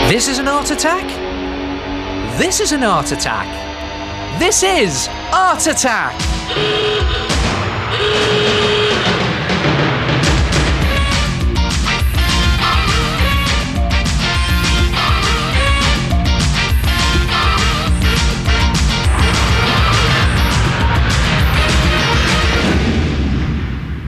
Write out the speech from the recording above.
This is an art attack? This is an art attack. This is Art Attack!